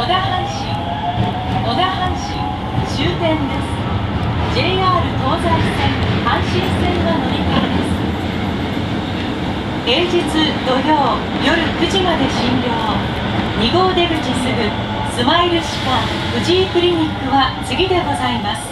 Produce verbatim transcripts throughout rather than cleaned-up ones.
野田阪神野田阪神終点です。 ジェイアール 東西線阪神線の乗り換えです。平日土曜夜くじまで診療。に号出口すぐスマイル歯科藤井クリニックは次でございます。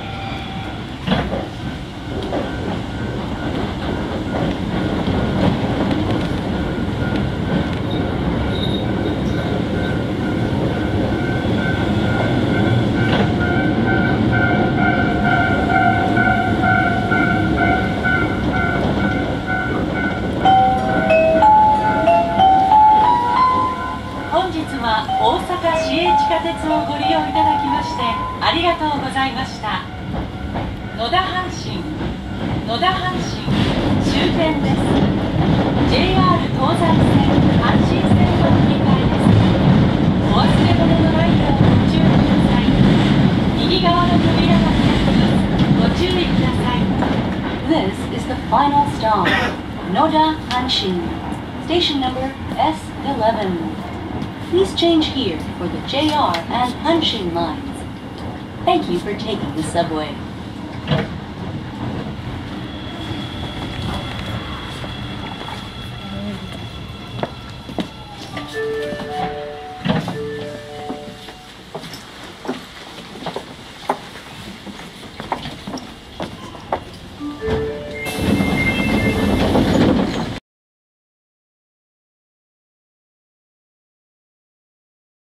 大阪市営地下鉄をご利用いただきましてありがとうございました。野田阪神野田阪神終点です。 ジェイアール 東西線阪神線の乗り換えです。お忘れ物のないようご注意ください。右側の扉が開きます。ご注意ください。 This is the final stop, Noda Hanshin, station number S eleven. Please change here for the J R and Hanshin lines. Thank you for taking the subway.